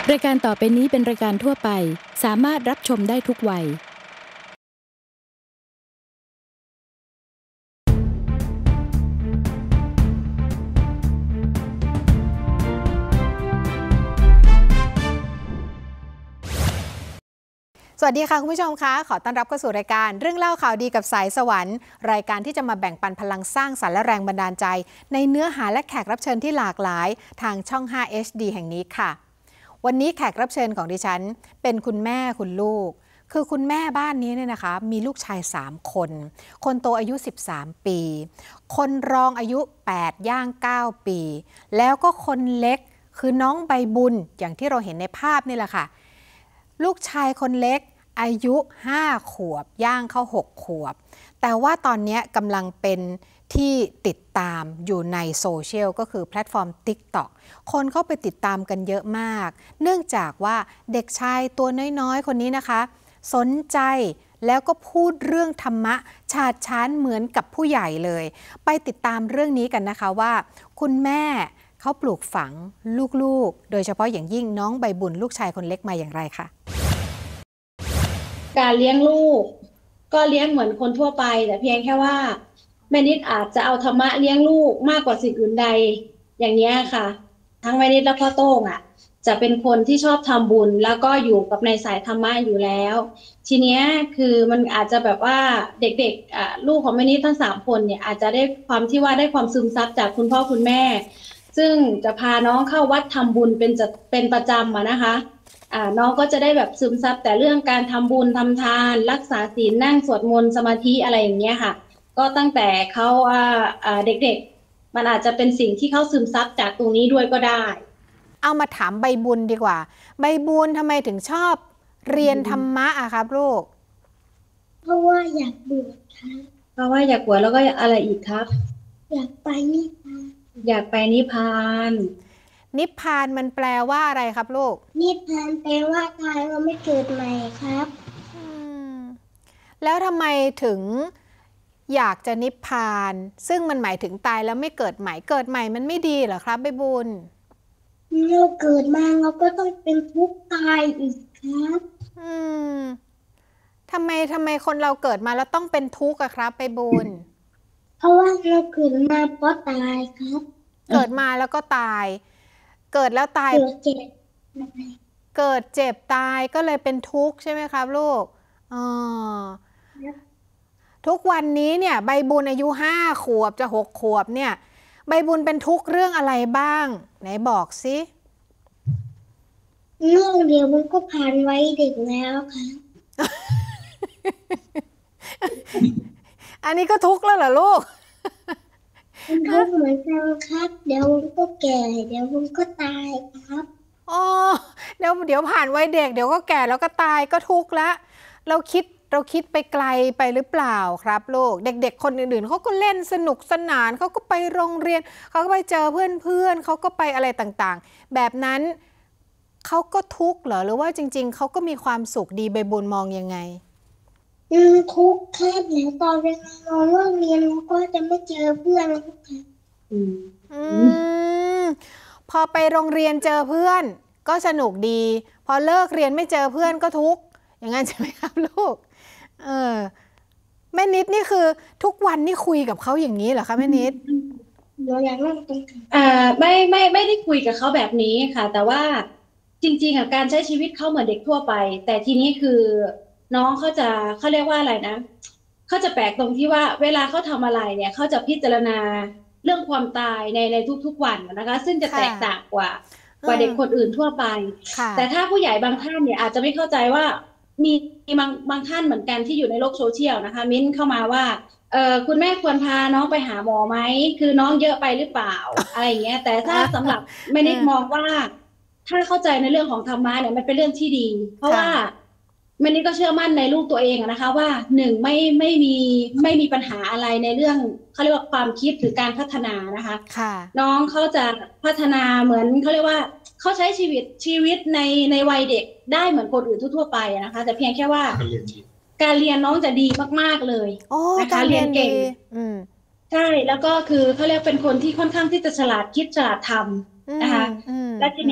รายการต่อไปนี้เป็นรายการทั่วไปสามารถรับชมได้ทุกวัยสวัสดีค่ะคุณผู้ชมคะขอต้อนรับเข้าสู่รายการเรื่องเล่าข่าวดีกับสายสวรรค์รายการที่จะมาแบ่งปันพลังสร้างสรรค์และแรงบันดาลใจในเนื้อหาและแขกรับเชิญที่หลากหลายทางช่อง 5 HD แห่งนี้ค่ะวันนี้แขกรับเชิญของดิฉันเป็นคุณแม่คุณลูกคือคุณแม่บ้านนี้เนี่ยนะคะมีลูกชาย3คนคนโตอายุ13ปีคนรองอายุ8ย่าง9ปีแล้วก็คนเล็กคือน้องใบบุญอย่างที่เราเห็นในภาพนี่แหละค่ะลูกชายคนเล็กอายุ5ขวบย่างเข้า6ขวบแต่ว่าตอนนี้กำลังเป็นที่ติดตามอยู่ในโซเชียลก็คือแพลตฟอร์ม TikTok คนเข้าไปติดตามกันเยอะมากเนื่องจากว่าเด็กชายตัวน้อยๆคนนี้นะคะสนใจแล้วก็พูดเรื่องธรรมะฉาดฉานเหมือนกับผู้ใหญ่เลยไปติดตามเรื่องนี้กันนะคะว่าคุณแม่เขาปลูกฝังลูกๆโดยเฉพาะอย่างยิ่งน้องใบบุญลูกชายคนเล็กมาอย่างไรค่ะการเลี้ยงลูกก็เลี้ยงเหมือนคนทั่วไปแต่เพียงแค่ว่าแม่นิดอาจจะเอาธรรมะเลี้ยงลูกมากกว่าสิ่งอื่นใดอย่างนี้ค่ะทั้งแม่นิดและพ่อโต้งจะเป็นคนที่ชอบทำบุญแล้วก็อยู่กับในสายธรรมะอยู่แล้วทีเนี้ยคือมันอาจจะแบบว่าเด็กๆลูกของแม่นิดทั้ง3คนเนี่ยอาจจะได้ความที่ว่าได้ความซึมซับจากคุณพ่อคุณแม่ซึ่งจะพาน้องเข้าวัดทำบุญเป็นประจำนะคะน้องก็จะได้แบบซึมซับแต่เรื่องการทำบุญทำทานรักษาศีลนั่งสวดมนต์สมาธิอะไรอย่างเงี้ยค่ะก็ตั้งแต่เขาเด็กๆมันอาจจะเป็นสิ่งที่เขาซึมซับจากตรงนี้ด้วยก็ได้เอามาถามใบบุญดีกว่าใบบุญทำไมถึงชอบเรียนธรรมะครับลูกเพราะว่าอยากบวชครับเพราะว่าอยากบวชแล้วก็อะไรอีกครับอยากไปนิพพานอยากไปนิพพานนิพพานมันแปลว่าอะไรครับลูกนิพพานแปลว่าตายแล้วไม่เกิดใหม่ครับแล้วทำไมถึงอยากจะนิพพานซึ่งมันหมายถึงตายแล้วไม่เกิดใหม่เกิดใหม่มันไม่ดีเหรอครับใบบุญเราเกิดมาเราก็ต้องเป็นทุกข์ตายอีกครับทำไมคนเราเกิดมาแล้วต้องเป็นทุกข์อะครับใบบุญเพราะว่าเราเกิดมาเพราะตายครับเกิดมาแล้วก็ตายเกิดแล้วตายเกิดเจ็บตายก็เลยเป็นทุกข์ใช่ไหมครับลูกทุกวันนี้เนี่ยใบบุญอายุ5 ขวบจะ6 ขวบเนี่ยใบบุญเป็นทุกข์เรื่องอะไรบ้างไหนบอกสิเรื่องเดียวมันก็ผ่านไว้เด็กแล้วค่ะอันนี้ก็ทุกข์แล้วเหรอลูกทุกข์เหมือนกันครับเดี๋ยวมันก็แก่เดี๋ยวมันก็ตายครับเดี๋ยวผ่านวัยเด็กเดี๋ยวก็แก่แล้วก็ตายก็ทุกข์แล้วเราคิดไปไกลไปหรือเปล่าครับลูกเด็กๆคนอื่นๆเขาก็เล่นสนุกสนานเขาก็ไปโรงเรียนเขาก็ไปเจอเพื่อนเขาก็ไปอะไรต่างๆแบบนั้นเขาก็ทุกข์เหรอหรือว่าจริงๆเขาก็มีความสุขดีใบบุญมองยังไงทุกข์แค่เดี๋ยวตอนเวลาเราเลิกเรียนเราก็จะไม่เจอเพื่อนแล้วค่ะพอไปโรงเรียนเจอเพื่อนก็สนุกดีพอเลิกเรียนไม่เจอเพื่อนก็ทุกข์อย่างนั้นใช่ไหมครับลูกแม่นิดนี่คือทุกวันนี่คุยกับเขาอย่างนี้เหรอคะแม่นิดเราอยากเล่าตรงกันไม่ได้คุยกับเขาแบบนี้ค่ะแต่ว่าจริงๆการใช้ชีวิตเขาเหมือนเด็กทั่วไปแต่ทีนี้คือน้องเขาเรียกว่าอะไรนะเขาจะแปลกตรงที่ว่าเวลาเขาทำอะไรเนี่ยเขาจะพิจารณาเรื่องความตายในทุกๆวันนะคะซึ่งจะแตกต่างกว่าเด็กคนอื่นทั่วไปแต่ถ้าผู้ใหญ่บางท่านเนี่ยอาจจะไม่เข้าใจว่ามีบางท่านเหมือนกันที่อยู่ในโลกโซเชียลนะคะมิ้นเข้ามาว่าคุณแม่ควรพาน้องไปหาหมอไหมคือน้องเยอะไปหรือเปล่าอะไรอย่างเงี้ยแต่ถ้าสำหรับแม่นิดมองว่าถ้าเข้าใจในเรื่องของธรรมะเนี่ยมันเป็นเรื่องที่ดีเพราะว่าแม่นิดก็เชื่อมั่นในลูกตัวเองนะคะว่าไม่มีปัญหาอะไรในเรื่องเขาเรียกว่าความคิดหรือการพัฒนานะคะน้องเขาจะพัฒนาเหมือนเขาเรียกว่าเขาใช้ชีวิตในวัยเด็กได้เหมือนคนอื่นทั่วไปนะคะแต่เพียงแค่ว่าการเรียนน้องจะดีมากๆเลยนะคะเรียนเก่งใช่แล้วก็คือเขาเรียกเป็นคนที่ค่อนข้างที่จะฉลาดคิดฉลาดทำนะคะและทีนี้คือ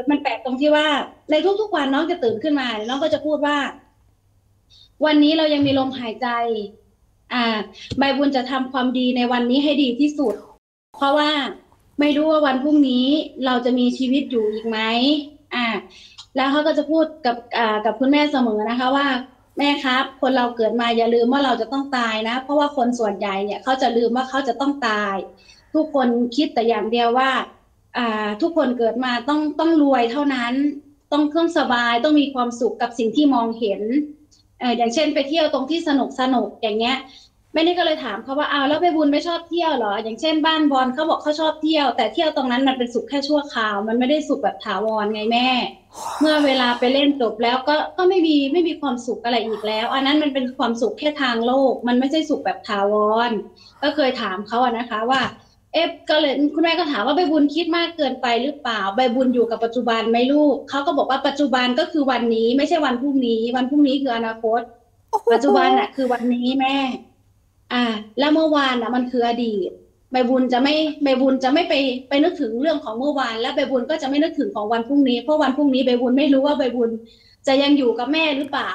มันแปลกตรงที่ว่าในทุกๆวันน้องจะตื่นขึ้นมาน้องก็จะพูดว่าวันนี้เรายังมีลมหายใจใบบุญจะทำความดีในวันนี้ให้ดีที่สุดเพราะว่าไม่รู้ว่าวันพรุ่งนี้เราจะมีชีวิตอยู่อีกไหมแล้วเขาก็จะพูดกับคุณแม่เสมอนะคะว่าแม่ครับคนเราเกิดมาอย่าลืมว่าเราจะต้องตายนะเพราะว่าคนส่วนใหญ่เนี่ยเขาจะลืมว่าเขาจะต้องตายทุกคนคิดแต่อย่างเดียวว่าทุกคนเกิดมาต้องรวยเท่านั้นต้องเครื่องสบายต้องมีความสุขกับสิ่งที่มองเห็นอย่างเช่นไปเที่ยวตรงที่สนุกอย่างเงี้ยแม่นี่ก็เลยถามเขาว่าแล้วไปบุญไม่ชอบเที่ยวเหรออย่างเช่นบ้านบอลเขาบอกเขาชอบเที่ยวแต่เที่ยวตรงนั้นมันเป็นสุขแค่ชั่วคราวมันไม่ได้สุขแบบถาวรไงแม่เมื่อเวลาไปเล่นจบแล้วก็ไม่มีความสุขอะไรอีกแล้วอันนั้นมันเป็นความสุขแค่ทางโลกมันไม่ใช่สุขแบบถาวรก็เคยถามเขานะคะว่าก็เลยคุณแม่ก็ถามว่าใบบุญคิดมากเกินไปหรือเปล่าใบบุญอยู่กับปัจจุบันไหมลูกเขาก็บอกว่าปัจจุบันก็คือวันนี้ไม่ใช่วันพรุ่งนี้วันพรุ่งนี้คืออนาคตปัจจุบันคือวันนี้แม่แล้วเมื่อวานมันคืออดีตใบบุญจะไม่ไปนึกถึงเรื่องของเมื่อวานและใบบุญก็จะไม่นึกถึงของวันพรุ่งนี้เพราะวันพรุ่งนี้ใบบุญไม่รู้ว่าใบบุญจะยังอยู่กับแม่หรือเปล่า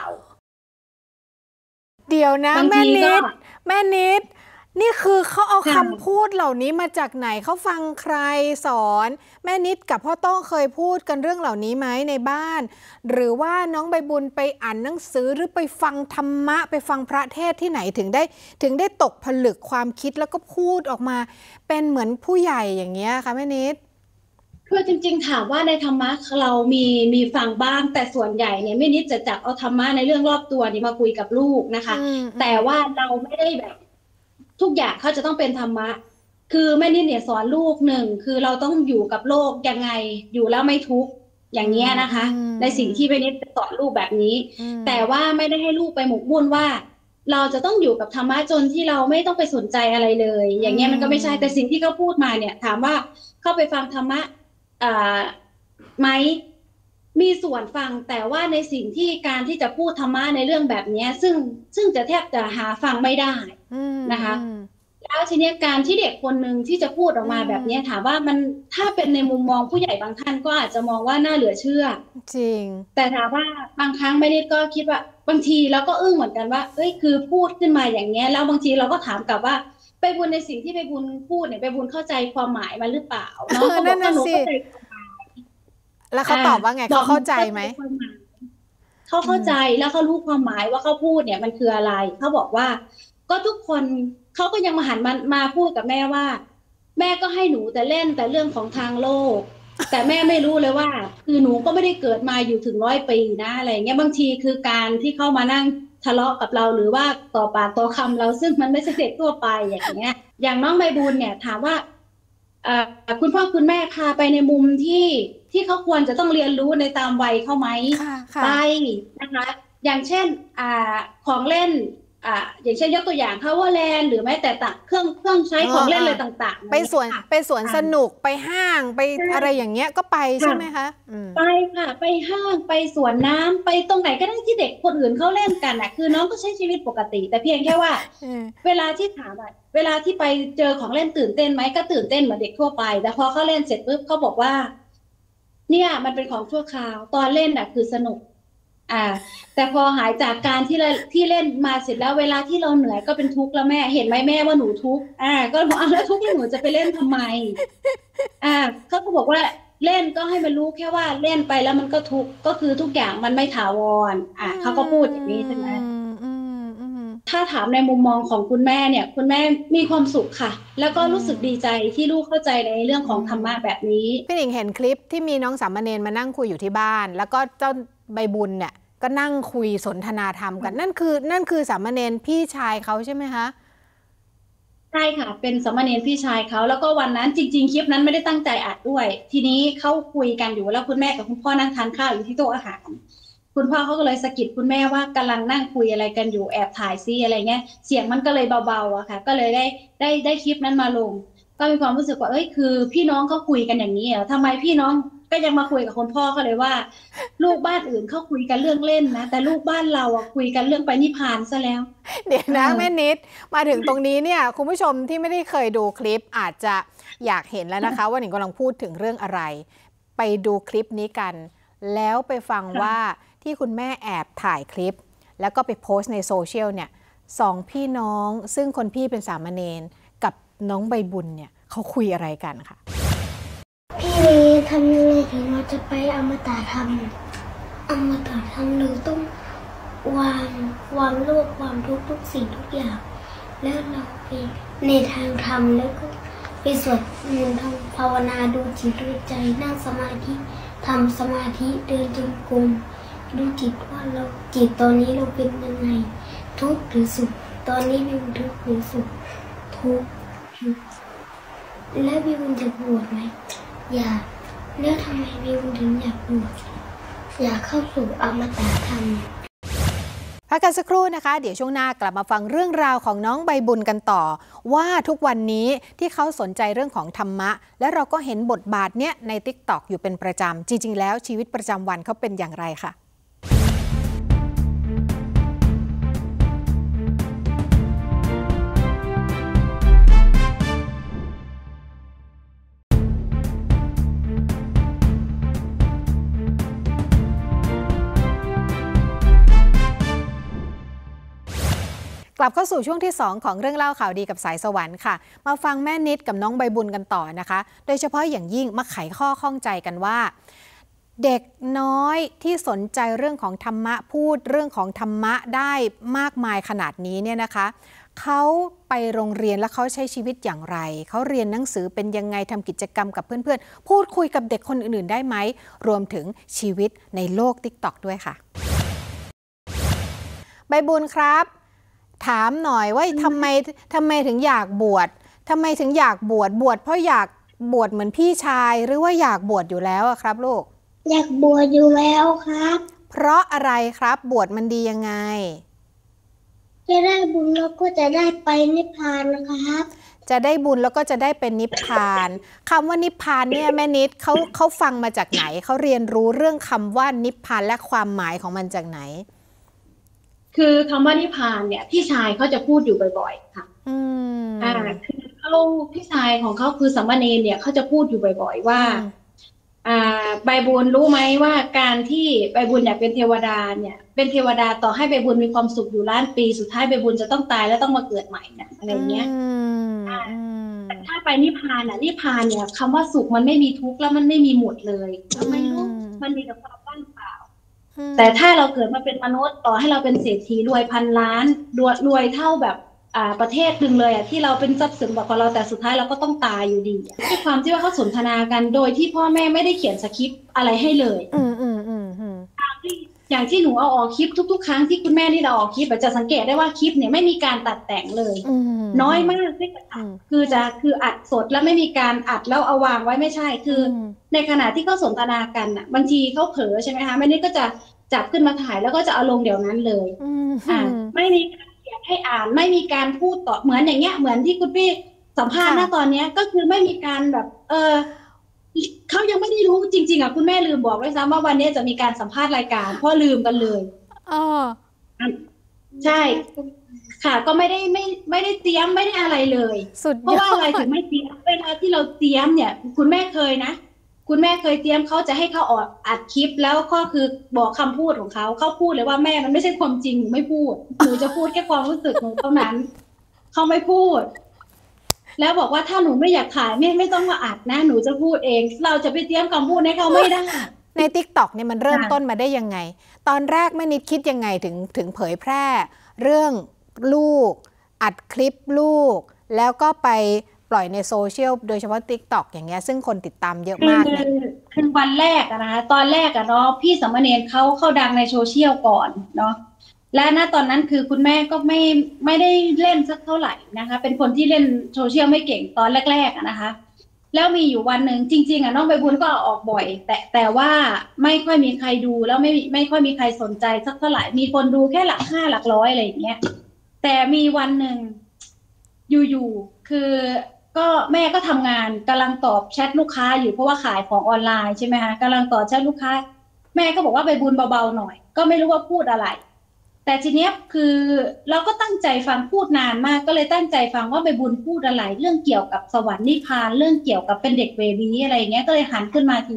เดี๋ยวนะแม่นิดนี่คือเขาเอาคำพูดเหล่านี้มาจากไหนเขาฟังใครสอนแม่นิดกับพ่อต้องเคยพูดกันเรื่องเหล่านี้ไหมในบ้านหรือว่าน้องใบบุญไปอ่านหนังสือหรือไปฟังธรรมะไปฟังพระเทศที่ไหนถึงได้ตกผลึกความคิดแล้วก็พูดออกมาเป็นเหมือนผู้ใหญ่อย่างเงี้ยค่ะแม่นิดคือจริงๆถามว่าในธรรมะเรามีฟังบ้างแต่ส่วนใหญ่เนี่ยแม่นิดจะจับเอาธรรมะในเรื่องรอบตัวนี่มาคุยกับลูกนะคะแต่ว่าเราไม่ได้แบบทุกอย่างเขาจะต้องเป็นธรรมะคือแม่นิดเนี่ยสอนลูกหนึ่งคือเราต้องอยู่กับโลกยังไงอยู่แล้วไม่ทุกข์อย่างเงี้ยนะคะในสิ่งที่แม่นิดสอนลูกแบบนี้แต่ว่าไม่ได้ให้ลูกไปหมกมุ่นว่าเราจะต้องอยู่กับธรรมะจนที่เราไม่ต้องไปสนใจอะไรเลยอย่างเงี้ยมันก็ไม่ใช่แต่สิ่งที่เขาพูดมาเนี่ยถามว่าเข้าไปฟังธรรมะไหมมีส่วนฟังแต่ว่าในสิ่งที่การที่จะพูดธรรมะในเรื่องแบบนี้ซึ่งจะแทบจะหาฟังไม่ได้นะคะแล้วทีนี้การที่เด็กคนหนึ่งที่จะพูดออกมาแบบนี้ถามว่ามันถ้าเป็นในมุมมองผู้ใหญ่บางท่านก็อาจจะมองว่าน่าเหลือเชื่อจริงแต่ถามว่าบางครั้งไม่ได้ก็คิดว่าบางทีเราก็อึ้งเหมือนกันว่าคือพูดขึ้นมาอย่างเงี้ยแล้วบางทีเราก็ถามกลับว่าไปบุญในสิ่งที่ไปบุญพูดเนี่ยไปบุญเข้าใจความหมายมันหรือเปล่าเนาะนั่นน่ะสิแล้วเขาตอบว่าไงเขาเข้าใจไหมเขาเข้าใจแล้วเขารู้ความหมายว่าเขาพูดเนี่ยมันคืออะไรเขาบอกว่าก็ทุกคนเขาก็ยังมาหันมาพูดกับแม่ว่าแม่ก็ให้หนูแต่เล่นแต่เรื่องของทางโลกแต่แม่ไม่รู้เลยว่าคือหนูก็ไม่ได้เกิดมาอยู่ถึง100 ปีนะอะไรเงี้ยบางทีคือการที่เข้ามานั่งทะเลาะกับเราหรือว่าต่อปากต่อคำเราซึ่งมันไม่ใช่เด็กทั่วไปอย่างเงี้ยอย่างน้องใบบุญเนี่ยถามว่าคุณพ่อคุณแม่พาไปในมุมที่เขาควรจะต้องเรียนรู้ในตามวัยเขาไหมไปนะคะอย่างเช่นของเล่นอย่างเช่นยกตัวอย่างPowerlandหรือแม้แต่เครื่องใช้ของเล่นอะไรต่างๆไปสวนสนุกไปห้างไปอะไรอย่างเงี้ยก็ไปใช่ไหมคะไปค่ะไปห้างไปสวนน้ำไปตรงไหนก็ได้ที่เด็กคนอื่นเขาเล่นกันคือน้องก็ใช้ชีวิตปกติแต่เพียงแค่ว่าเวลาที่ถามเวลาที่ไปเจอของเล่นตื่นเต้นไหมก็ตื่นเต้นเหมือนเด็กทั่วไปแต่พอเขาเล่นเสร็จปุ๊บเขาบอกว่าเนี่ยมันเป็นของชั่วคราวตอนเล่นคือสนุกแต่พอหายจากการที่เล่นมาเสร็จแล้วเวลาที่เราเหนื่อยก็เป็นทุกข์แล้วแม่เห็นไหมแม่ว่าหนูทุกข์ก็บอกแล้วทุกข์แล้วหนูจะไปเล่นทำไมเขาก็บอกว่าเล่นก็ให้มันรู้แค่ว่าเล่นไปแล้วมันก็ทุกข์ก็คือทุกอย่างมันไม่ถาวรเขาก็พูดอย่างนี้ใช่ไหมถ้าถามในมุมมองของคุณแม่เนี่ยคุณแม่มีความสุขค่ะแล้วก็รู้สึกดีใจที่ลูกเข้าใจในเรื่องของธรรมะแบบนี้พี่หนิงเห็นคลิปที่มีน้องสามเณรมานั่งคุยอยู่ที่บ้านแล้วก็เจ้าใบบุญเนี่ยก็นั่งคุยสนทนาธรรมกันนั่นคือสามเณรพี่ชายเขาใช่ไหมคะใช่ค่ะเป็นสามเณรพี่ชายเขาแล้วก็วันนั้นจริงๆคลิปนั้นไม่ได้ตั้งใจอัดด้วยทีนี้เขาคุยกันอยู่แล้วคุณแม่กับคุณพ่อนั่งทานข้าวอยู่ที่โต๊ะอาหารคุณพ่อเขาก็เลยสะกิดคุณแม่ว่ากำลังนั่งคุยอะไรกันอยู่แอบถ่ายซิอะไรเงี้ยเสียงมันก็เลยเบาๆค่ะก็เลยได้คลิปนั้นมาลงก็มีความรู้สึกว่าคือพี่น้องเขาคุยกันอย่างนี้ทำไมพี่น้องก็ยังมาคุยกับคุณพ่อเขาเลยว่าลูกบ้านอื่นเขาคุยกันเรื่องเล่นนะแต่ลูกบ้านเราคุยกันเรื่องไปนิพพานซะแล้วเดี๋ยวนะแม่นิดมาถึงตรงนี้เนี่ยคุณผู้ชมที่ไม่ได้เคยดูคลิปอาจจะอยากเห็นแล้วนะคะว่าหนิงกำลังพูดถึงเรื่องอะไรไปดูคลิปนี้กันแล้วไปฟังว่าที่คุณแม่แอบถ่ายคลิปแล้วก็ไปโพสต์ในโซเชียลเนี่ย2 พี่น้องซึ่งคนพี่เป็นสามเณรกับน้องใบบุญเนี่ยเขาคุยอะไรกันค่ะพี่เมย์ทำยังไงถึงเราจะไปอมตะธรรมเราต้องวางโลกความทุกข์ทุกสิ่งทุกอย่างแล้วเราไปในทางธรรมแล้วก็ไปสวดมนต์ทำภาวนาดูจิตดูใจนั่งสมาธิทำสมาธิเดินจงกรมดูจิตว่าเราจิตตอนนี้เราเป็นยังไงทุกข์หรือสุขตอนนี้เป็นทุกข์หรือสุขทุกข์แล้วพี่บุญจะบวชไหมอยากแล้วทำไมพี่บุญถึงอยากบวชอยากเข้าสู่อมตะธรรมพักกันสักครู่นะคะเดี๋ยวช่วงหน้ากลับมาฟังเรื่องราวของน้องใบบุญกันต่อว่าทุกวันนี้ที่เขาสนใจเรื่องของธรรมะและเราก็เห็นบทบาทเนี้ยใน TikTok อยู่เป็นประจำจริงๆแล้วชีวิตประจำวันเขาเป็นอย่างไรค่ะกลับเข้าสู่ช่วงที่2ของเรื่องเล่าข่าวดีกับสายสวรรค์ค่ะมาฟังแม่นิดกับน้องใบบุญกันต่อนะคะโดยเฉพาะอย่างยิ่งมาไขข้อข้องใจกันว่าเด็กน้อยที่สนใจเรื่องของธรรมะพูดเรื่องของธรรมะได้มากมายขนาดนี้เนี่ยนะคะเขาไปโรงเรียนแล้วเขาใช้ชีวิตอย่างไรเขาเรียนหนังสือเป็นยังไงทำกิจกรรมกับเพื่อนๆพูดคุยกับเด็กคนอื่นๆได้ไหมรวมถึงชีวิตในโลก TikTok ด้วยค่ะใบบุญครับถามหน่อยว่าทำไมถึงอยากบวชทำไมถึงอยากบวชเพราะอยากบวชเหมือนพี่ชายหรือว่าอยากบวชอยู่แล้วครับลูกอยากบวชอยู่แล้วครับเพราะอะไรครับบวชมันดียังไงจะได้บุญแล้วก็จะได้ไปนิพพานนะครับจะได้บุญแล้วก็จะได้เป็นนิพพานคำว่านิพพานเนี่ยแม่นิดเขาฟังมาจากไหนเขาเรียนรู้เรื่องคำว่านิพพานและความหมายของมันจากไหนคือคำว่านิพพานเนี่ยพี่ชายเขาจะพูดอยู่บ่อยๆค่ะคือพี่ชายของเขาคือสามเณรเนี่ยเขาจะพูดอยู่บ่อยๆว่าใบบุญรู้ไหมว่าการที่ใบบุญอยากเป็นเทวดาเนี่ยเป็นเทวดาต่อให้ใบบุญมีความสุขอยู่ล้านปีสุดท้ายใบบุญจะต้องตายแล้วต้องมาเกิดใหม่นะอะไรเงี้ยแต่ถ้าไปนิพพานนิพพานเนี่ยคำว่าสุขมันไม่มีทุกข์แล้วมันไม่มีหมดเลยทำไมรู้มันมีแต่ความว่างเปล่าแต่ถ้าเราเกิดมาเป็นมนุษย์ต่อให้เราเป็นเศรษฐีรวยพันล้านรวยเท่าแบบประเทศหนึ่งเลยที่เราเป็นทรัพย์สินของเราแต่สุดท้ายเราก็ต้องตายอยู่ดีด้วยความที่ว่าเขาสนทนากันโดยที่พ่อแม่ไม่ได้เขียนสคริปต์อะไรให้เลยอย่างที่หนูเอาออกคลิปทุกๆครั้งที่คุณแม่ที่เราออกคลิปจะสังเกตได้ว่าคลิปเนี่ยไม่มีการตัดแต่งเลยน้อยมากที่จะคืออัดสดแล้วไม่มีการอัดแล้วเอาวางไว้ไม่ใช่คือในขณะที่เขาสนทนากันบางทีเขาเผลอใช่ไหมคะแม่นี่ก็จะจับขึ้นมาถ่ายแล้วก็จะเอาลงเดี๋ยวนั้นเลยไม่มีการเขียนให้อ่านไม่มีการพูดต่อเหมือนอย่างเงี้ยเหมือนที่คุณพี่สัมภาษณ์ตอนนี้ก็คือไม่มีการแบบเขายังไม่ได้รู้จริงๆคุณแม่ลืมบอกไว้ซ้ำว่าวันนี้จะมีการสัมภาษณ์รายการเพราะลืมกันเลยใช่ค่ะก็ไม่ได้เตรียมไม่ได้อะไรเลยเพราะว่าอะไรถึงไม่เตรียมเวลาที่เราเตรียมเนี่ยคุณแม่เคยนะคุณแม่เคยเตรียมเขาจะให้เขาอัดคลิปแล้วก็คือบอกคำพูดของเขาพูดเลยว่าแม่มันไม่ใช่ความจริงหนูไม่พูดหนูจะพูดแค่ความรู้สึกของเท่านั้นเขาไม่พูดแล้วบอกว่าถ้าหนูไม่อยากถ่ายไม่ต้องมาอัดนะหนูจะพูดเองเราจะไปเตรียมคำพูดให้เขาไม่ได้ใน TikTok เนี่ยมันเริ่มต้นมาได้ยังไงตอนแรกแม่นิดคิดยังไงถึงเผยแพร่เรื่องลูกอัดคลิปลูกแล้วก็ไปปล่อยในโซเชียลโดยเฉพาะ TikTok อย่างเงี้ยซึ่งคนติดตามเยอะมากเนี่ยคือวันแรกนะคะตอนแรกเนาะพี่สามเณรเขาดังในโซเชียลก่อนเนาะและณตอนนั้นคือคุณแม่ก็ไม่ได้เล่นสักเท่าไหร่นะคะเป็นคนที่เล่นโซเชียลไม่เก่งตอนแรกๆนะคะแล้วมีอยู่วันหนึ่งจริงๆน้องใบบุญก็ออกบ่อยแต่ว่าไม่ค่อยมีใครดูแล้วไม่ค่อยมีใครสนใจสักเท่าไหร่มีคนดูแค่หลัก5หลักร้อยอะไรอย่างเงี้ยแต่มีวันหนึ่งอยู่ๆคือก็แม่ก็ทำงานกำลังตอบแชทลูกค้าอยู่เพราะว่าขายของออนไลน์ใช่ไหมคะกำลังตอบแชทลูกค้าแม่ก็บอกว่าใบบุญเบาๆหน่อยก็ไม่รู้ว่าพูดอะไรแต่ทีเนี้ยคือเราก็ตั้งใจฟังพูดนานมากก็เลยตั้งใจฟังว่าใบบุญพูดอะไรเรื่องเกี่ยวกับสวรรค์นิพพานเรื่องเกี่ยวกับเป็นเด็กเบบีอะไรอย่างเงี้ยก็เลยหันขึ้นมาทีว่า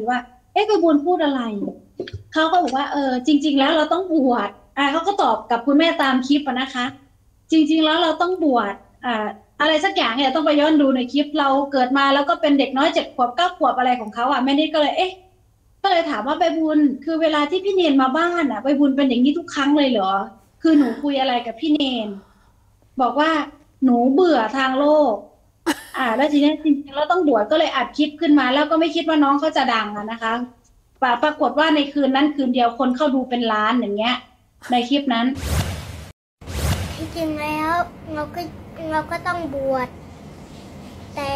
ใบบุญพูดอะไรเขาก็บอกว่าจริงๆแล้วเราต้องบวชเขาก็ตอบกับคุณแม่ตามคลิปนะคะจริงๆแล้วเราต้องบวชอะไรสักอย่างเนี่ยต้องไปย้อนดูในคลิปเราเกิดมาแล้วก็เป็นเด็กน้อย7 ขวบ 9 ขวบอะไรของเขาแม่นิดก็เลยก็เลยถามว่าใบบุญคือเวลาที่พี่เนนมาบ้านใบบุญเป็นอย่างนี้ทุกครั้งเลยเหรอคือหนูคุยอะไรกับพี่เนนบอกว่าหนูเบื่อทางโลกแล้วทีนี้จริงๆเราต้องบวชก็เลยอัดคลิปขึ้นมาแล้วก็ไม่คิดว่าน้องเขาจะดังนะคะปรากฏว่าในคืนนั้นคืนเดียวคนเข้าดูเป็นล้านอย่างเงี้ยในคลิปนั้นที่จริงแล้วเราก็ต้องบวชแต่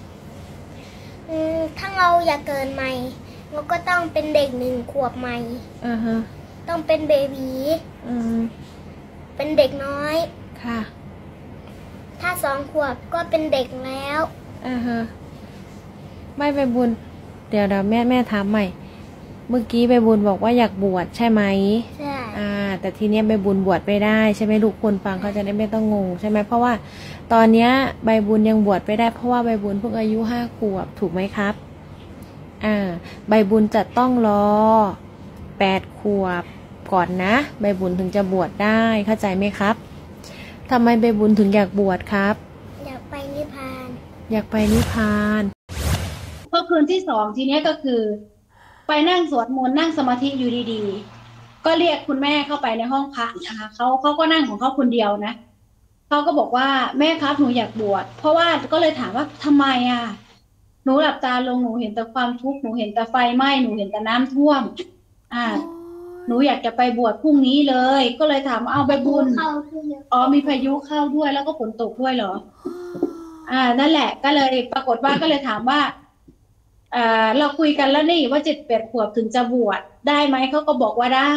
ถ้าเราอยากเกินใหม่เราก็ต้องเป็นเด็ก1 ขวบใหม่ต้องเป็นเบบีเป็นเด็กน้อยค่ะถ้า2 ขวบก็เป็นเด็กแล้วไม่ใบบุญเดี๋ยวแม่ถามใหม่เมื่อกี้ใบบุญบอกว่าอยากบวชใช่ไหมใช่แต่ทีเนี้ยใบบุญบวชไม่ได้ใช่ไหมลูกคนฟังเขาจะได้ไม่ต้องงงใช่ไหมเพราะว่าตอนเนี้ยใบบุญยังบวชไม่ได้เพราะว่าใบบุญเพิ่งอายุ5 ขวบถูกไหมครับใบบุญจะต้องรอ8 ขวบก่อนนะใบบุญถึงจะบวชได้เข้าใจไหมครับทำไมใบบุญถึงอยากบวชครับอยากไปนิพพานพอคืนที่2ทีเนี้ยก็คือไปนั่งสวดมนต์นั่งสมาธิอยู่ดีๆก็เรียกคุณแม่เข้าไปในห้องพระนะคะเขาก็นั่งของเขาคนเดียวนะเขาก็บอกว่าแม่ครับหนูอยากบวชเพราะว่าก็เลยถามว่าทำไมหนูหลับตาลงหนูเห็นแต่ความทุกข์หนูเห็นแต่ไฟไหม้หนูเห็นแต่น้ำท่วมหนูอยากจะไปบวชพรุ่งนี้เลยก็เลยถามเอาใบบุญมีพายุเข้าด้วยแล้วก็ฝนตกด้วยเหรอนั่นแหละก็เลยปรากฏว่าก็เลยถามว่าเราคุยกันแล้วนี่ว่า7 8 ขวบถึงจะบวชได้ไหมเขาก็บอกว่าได้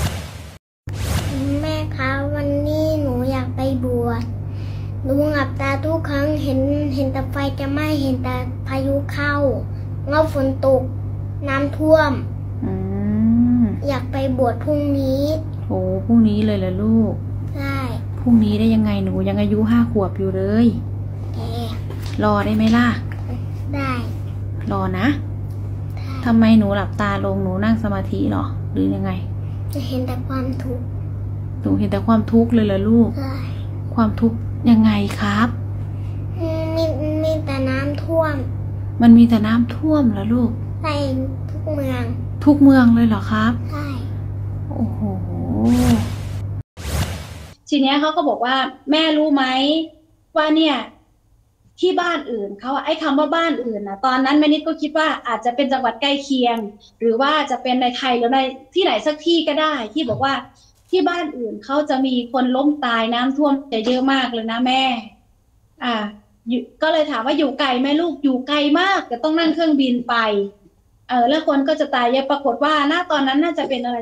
แม่คะวันนี้หนูอยากไปบวชหนูหลับตาทุกครั้งเห็นแต่ไฟจะไหม้เห็นแต่พายุเข้าฝนตกน้ำท่วมอยากไปบวชพรุ่งนี้โอ้พรุ่งนี้เลยเหรอลูกใช่พรุ่งนี้ได้ยังไงหนูยังอายุ5 ขวบอยู่เลยรอได้ไหมล่ะได้รอนะทำไมหนูหลับตาลงหนูนั่งสมาธิหรอหรือยังไงจะเห็นแต่ความทุกข์หนูเห็นแต่ความทุกข์เลยเหรอลูกใช่ความทุกข์ยังไงครับมีแต่น้ำท่วมมันมีแต่น้ำท่วมเหรอลูกใช่ทุกเมืองเลยเหรอครับใช่โอ้โหทีเนี้ยเขาก็บอกว่าแม่รู้ไหมว่าเนี่ยที่บ้านอื่นเขาคำว่าบ้านอื่นตอนนั้นแม่นิดก็คิดว่าอาจจะเป็นจังหวัดใกล้เคียงหรือว่าจะเป็นในไทยหรือในที่ไหนสักที่ก็ได้ที่บอกว่าที่บ้านอื่นเขาจะมีคนล้มตายน้ำท่วมจะเยอะมากเลยนะแม่ก็เลยถามว่าอยู่ไกลไหมลูกอยู่ไกลมากจะต้องนั่งเครื่องบินไปแล้วคนก็จะตายเยอะปรากฏว่าตอนนั้นน่าจะเป็นอะไร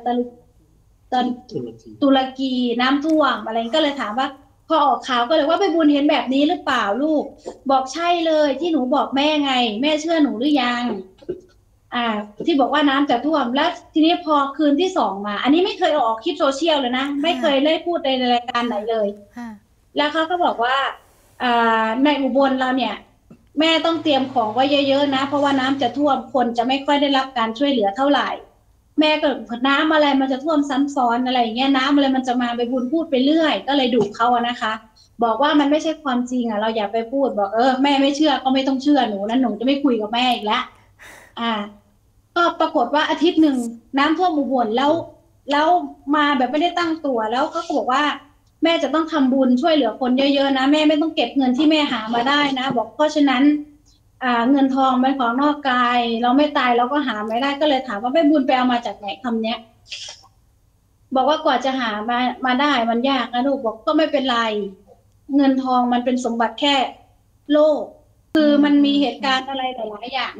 ตุรกีน้ำท่วมอะไรก็เลยถามว่าพอออกข่าวก็เลยว่าใบบุญเห็นแบบนี้หรือเปล่าลูกบอกใช่เลยที่หนูบอกแม่ไงแม่เชื่อหนูหรือยังที่บอกว่าน้ำจะท่วมแล้วทีนี้พอคืนที่2มาอันนี้ไม่เคยออกคลิปโซเชียลเลยนะไม่เคยได้พูดในรายการไหนเลยแล้วเขาก็บอกว่าในอุบลเราเนี่ยแม่ต้องเตรียมของไว้เยอะๆนะเพราะว่าน้ำจะท่วมคนจะไม่ค่อยได้รับการช่วยเหลือเท่าไหร่แม่ก็น้ำอะไรมันจะท่วมซ้ำซ้อนอะไรอย่างเงี้ยน้ำอะไรมันจะมาไปบุญพูดไปเรื่อยก็เลยดุเขานะคะบอกว่ามันไม่ใช่ความจริงเราอย่าไปพูดบอกแม่ไม่เชื่อก็ไม่ต้องเชื่อหนูนะหนูจะไม่คุยกับแม่อีกแล้วก็ปรากฏว่าอาทิตย์หนึ่งน้ำท่วมอุบลแล้วมาแบบไม่ได้ตั้งตัวแล้วเขาก็บอกว่าแม่จะต้องทำบุญช่วยเหลือคนเยอะๆนะแม่ไม่ต้องเก็บเงินที่แม่หามาได้นะบอกเพราะฉะนั้นเงินทองเป็นของนอกกายเราไม่ตายเราก็หาไม่ได้ก็เลยถามว่าแม่บุญไปเอามาจากไหนคำเนี้ยบอกว่ากว่าจะหามาได้มันยากนะลูกบอกก็ไม่เป็นไรเงินทองมันเป็นสมบัติแค่โลกคือมันมีเหตุการณ์อะไรหลายๆอย่าง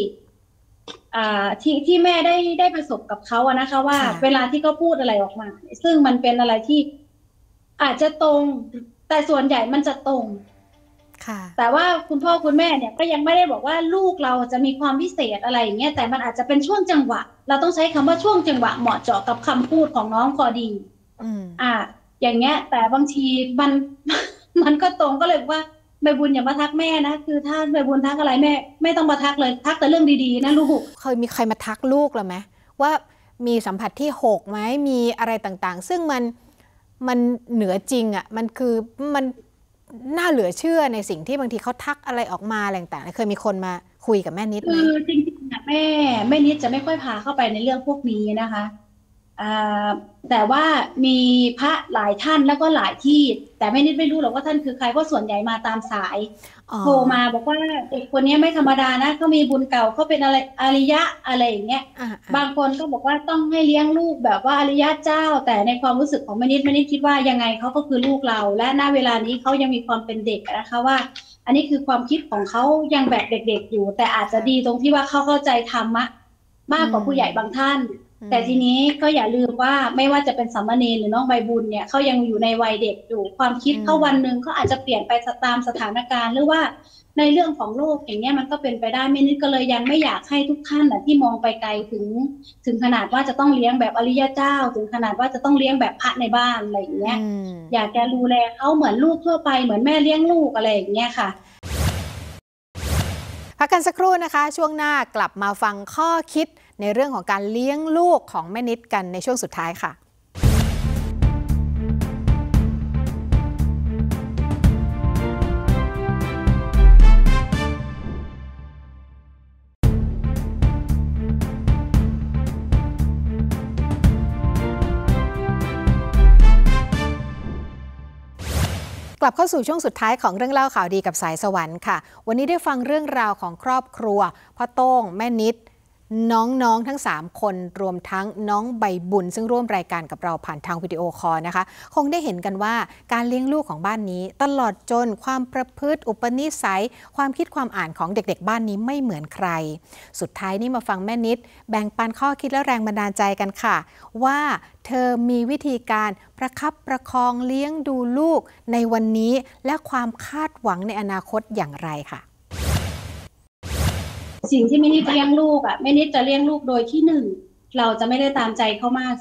ที่แม่ได้ประสบกับเขานะคะว่าเวลาที่เขาพูดอะไรออกมาซึ่งมันเป็นอะไรที่อาจจะตรงแต่ส่วนใหญ่มันจะตรงแต่ว่าคุณพ่อคุณแม่เนี่ยก็ยังไม่ได้บอกว่าลูกเราจะมีความพิเศษอะไรอย่างเงี้ยแต่มันอาจจะเป็นช่วงจังหวะเราต้องใช้คำว่าช่วงจังหวะเหมาะเจาะกับคำพูดของน้องพอดีอย่างเงี้ยแต่บางทีมันก็ตรงก็เลยว่าใบบุญอย่ามาทักแม่นะคือถ้าใบบุญทักอะไรแม่ไม่ต้องมาทักเลยทักแต่เรื่องดีๆนะลูกเคยมีใครมาทักลูกหรือไหมว่ามีสัมผัสที่6ไหมมีอะไรต่างๆซึ่งมันเหนือจริงอ่ะมันคือมันน่าเหลือเชื่อในสิ่งที่บางทีเขาทักอะไรออกมาอะไรต่างๆเคยมีคนมาคุยกับแม่นิดไหมคือจริงๆแม่นิดจะไม่ค่อยพาเข้าไปในเรื่องพวกนี้นะคะแต่ว่ามีพระหลายท่านแล้วก็หลายที่แต่แม่นิดไม่รู้หรอกว่าท่านคือใครเพราะส่วนใหญ่มาตามสายโทรมาบอกว่าเด็กคนนี้ไม่ธรรมดานะเขามีบุญเก่าเขาเป็นอะไรอริยะอะไรอย่างเงี้ยบางคนก็บอกว่าต้องให้เลี้ยงลูกแบบว่าอริยะเจ้าแต่ในความรู้สึกของแม่นิดคิดว่ายังไงเขาก็คือลูกเราและณเวลานี้เขายังมีความเป็นเด็กนะคะว่าอันนี้คือความคิดของเขายังแบบเด็กๆอยู่แต่อาจจะดีตรงที่ว่าเขาเข้าใจธรรมะมากกว่าผู้ใหญ่บางท่านแต่ทีนี้ก็อย่าลืมว่าไม่ว่าจะเป็นสามเณรหรือน้องใบบุญเนี่ยเขายังอยู่ในวัยเด็กอยู่ความคิดเขาวันหนึ่งเขาอาจจะเปลี่ยนไปตามสถานการณ์หรือว่าในเรื่องของโลกอย่างเงี้ยมันก็เป็นไปได้แม่นิดก็เลยยังไม่อยากให้ทุกท่านที่มองไปไกลถึงขนาดว่าจะต้องเลี้ยงแบบอริยเจ้าถึงขนาดว่าจะต้องเลี้ยงแบบพระในบ้านอะไรอย่างเงี้ยอยากจะดูแลเขาเหมือนลูกทั่วไปเหมือนแม่เลี้ยงลูกอะไรอย่างเงี้ยค่ะพักกันสักครู่นะคะช่วงหน้ากลับมาฟังข้อคิดในเรื่องของการเลี้ยงลูกของแม่นิดกันในช่วงสุดท้ายค่ะกลับเข้าสู่ช่วงสุดท้ายของเรื่องเล่าข่าวดีกับสายสวรรค์ค่ะวันนี้ได้ฟังเรื่องราวของครอบครัวพ่อโต้งแม่นิดน้องทั้ง3คนรวมทั้งน้องใบบุญซึ่งร่วมรายการกับเราผ่านทางวิดีโอคอลนะคะคงได้เห็นกันว่าการเลี้ยงลูกของบ้านนี้ตลอดจนความประพฤติอุปนิสัยความคิดความอ่านของเด็กๆบ้านนี้ไม่เหมือนใครสุดท้ายนี่มาฟังแม่นิดแบ่งปันข้อคิดและแรงบันดาลใจกันค่ะว่าเธอมีวิธีการประคับประคองเลี้ยงดูลูกในวันนี้และความคาดหวังในอนาคตอย่างไรค่ะสิ่งที่แม่นิดเลี้ยงลูกแม่นิดจะเลี้ยงลูกโดยที่1เราจะไม่ได้ตามใจเขามาก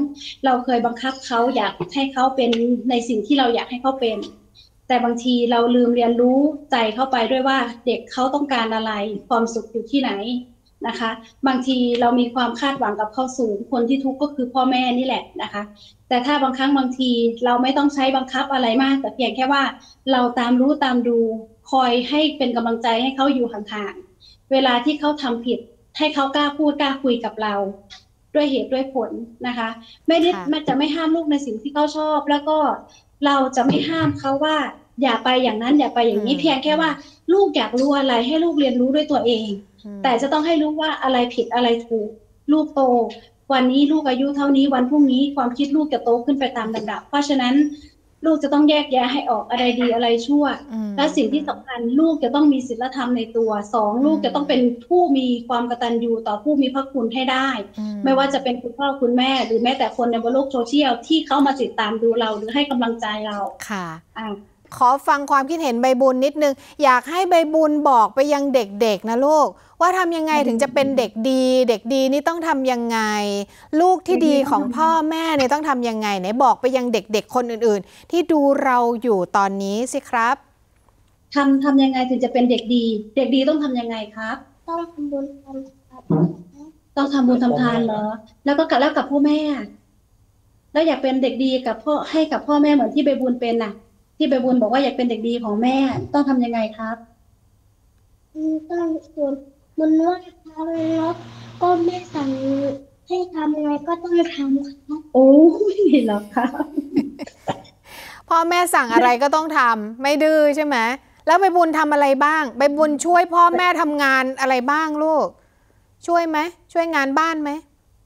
2เราเคยบังคับเขาอยากให้เขาเป็นในสิ่งที่เราอยากให้เขาเป็นแต่บางทีเราลืมเรียนรู้ใจเขาไปด้วยว่าเด็กเขาต้องการอะไรความสุขอยู่ที่ไหนนะคะบางทีเรามีความคาดหวังกับเขาสูงคนที่ทุกข์ก็คือพ่อแม่นี่แหละนะคะแต่ถ้าบางครั้งบางทีเราไม่ต้องใช้บังคับอะไรมากแต่เพียงแค่ว่าเราตามรู้ตามดูคอยให้เป็นกำลังใจให้เขาอยู่ห่างๆเวลาที่เขาทำผิดให้เขากล้าพูดกล้าคุยกับเราด้วยเหตุด้วยผลนะคะไม่ได้จะไม่ห้ามลูกในสิ่งที่เขาชอบแล้วก็เราจะไม่ห้ามเขาว่าอย่าไปอย่างนั้นอย่าไปอย่างนี้เพียงแค่ว่าลูกอยากรู้อะไรให้ลูกเรียนรู้ด้วยตัวเองแต่จะต้องให้รู้ว่าอะไรผิดอะไรถูกลูกโตวันนี้ลูกอายุเท่านี้วันพรุ่งนี้ความคิดลูกจะโตขึ้นไปตามลำดับเพราะฉะนั้นลูกจะต้องแยกแยะให้ออกอะไรดีอะไรชั่วและสิ่งที่สำคัญลูกจะต้องมีศีลธรรมในตัว2ลูกจะต้องเป็นผู้มีความกตัญญูต่อผู้มีพระคุณให้ได้ไม่ว่าจะเป็นคุณพ่อคุณแม่หรือแม้แต่คนในโลกโซเชียลที่เข้ามาติดตามดูเราหรือให้กำลังใจเราค่ะขอฟังความคิดเห็นใบบุญนิดนึงอยากให้ใบบุญบอกไปยังเด็กๆนะลูกว่าทำยังไงถึงจะเป็นเด็กดีเด็กดีนี่ต้องทำยังไงลูกที่ดีของพ่อแม่เนี่ยต้องทำยังไงไหนบอกไปยังเด็กๆคนอื่นๆที่ดูเราอยู่ตอนนี้สิครับทำยังไงถึงจะเป็นเด็กดีเด็กดีต้องทำยังไงครับต้องทำบุญทำทานต้องทำบุญทำทานเหรอแล้วกับพ่อแม่แล้วอยากเป็นเด็กดีกับพ่อให้กับพ่อแม่เหมือนที่ใบบุญเป็นน่ะที่ใบบุญบอกว่าอยากเป็นเด็กดีของแม่ต้องทำยังไงครับต้องสวดมนต์ไหว้พระแล้วก็แม่สั่งให้ทำอะไรก็ต้องทำครับโอ้ยเหรอคะพ่อแม่สั่งอะไรก็ต้องทำไม่ดื้อใช่ไหมแล้วใบบุญทำอะไรบ้างใบบุญช่วยพ่อแม่ทำงานอะไรบ้างลูกช่วยไหมช่วยงานบ้านไหม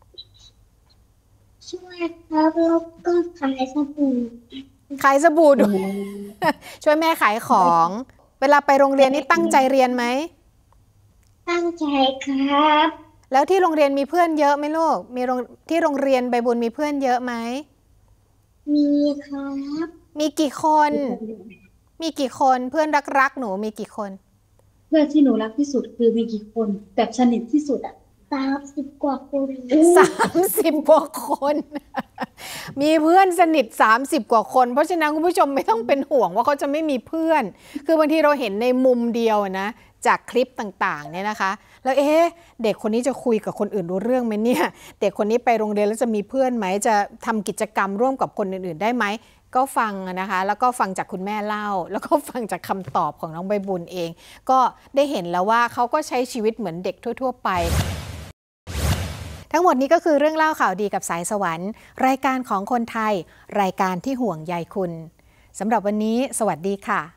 ช่วยครับแล้วก็ขายสบู่ด้วยช่วยแม่ขายของเวลาไปโรงเรียนนี่ตั้งใจเรียนไหมตั้งใจครับแล้วที่โรงเรียนมีเพื่อนเยอะไหมลูกที่โรงเรียนใบบุญมีเพื่อนเยอะไหมมีครับมีกี่คนเพื่อนรักหนูมีกี่คนเพื่อนที่หนูรักที่สุดคือมีกี่คนแบบสนิทที่สุด 30 กว่าคน 30 กว่าคน มีเพื่อนสนิท30 กว่าคนเพราะฉะนั้นคุณผู้ชมไม่ต้องเป็นห่วงว่าเขาจะไม่มีเพื่อนคือบางทีเราเห็นในมุมเดียวนะจากคลิปต่างๆเนี่ยนะคะแล้วเด็กคนนี้จะคุยกับคนอื่นรู้เรื่องไหมเนี่ยเด็กคนนี้ไปโรงเรียนแล้วจะมีเพื่อนไหมจะทำกิจกรรมร่วมกับคนอื่นๆได้ไหมก็ฟังนะคะแล้วก็ฟังจากคุณแม่เล่าแล้วก็ฟังจากคำตอบของน้องใบบุญเองก็ได้เห็นแล้วว่าเขาก็ใช้ชีวิตเหมือนเด็กทั่วๆไปทั้งหมดนี้ก็คือเรื่องเล่าข่าวดีกับสายสวรรค์รายการของคนไทยรายการที่ห่วงใยคุณสำหรับวันนี้สวัสดีค่ะ